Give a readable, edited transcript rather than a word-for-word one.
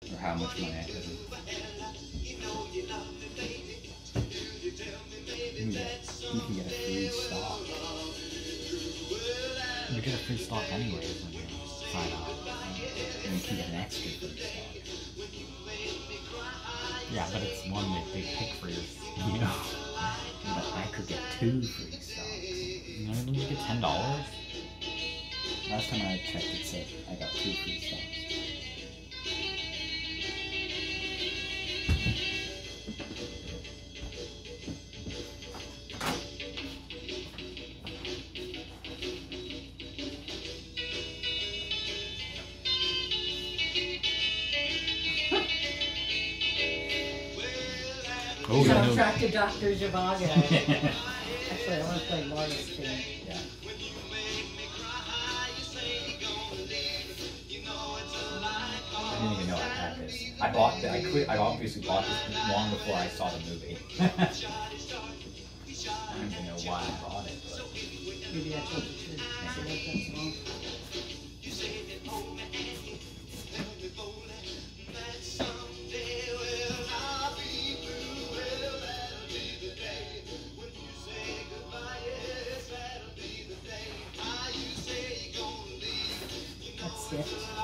Or how much money I put in. You can get a free stock. You get a free stock anyways when you sign up. And you can get an extra free stock. Yeah, but it's one that they pick for you. You know? But I could get 2 free stocks. You know, didn't you get $10? Last time I checked, it said I got 2 free stocks. Oh, Soundtrack to Dr. Zhivago. Actually, I want to play Marty's theme. Yeah. I didn't even know I had this. I bought the, I obviously bought this long before I saw the movie. I don't even know why I bought it, but Maybe that's what you should select that song. That's it.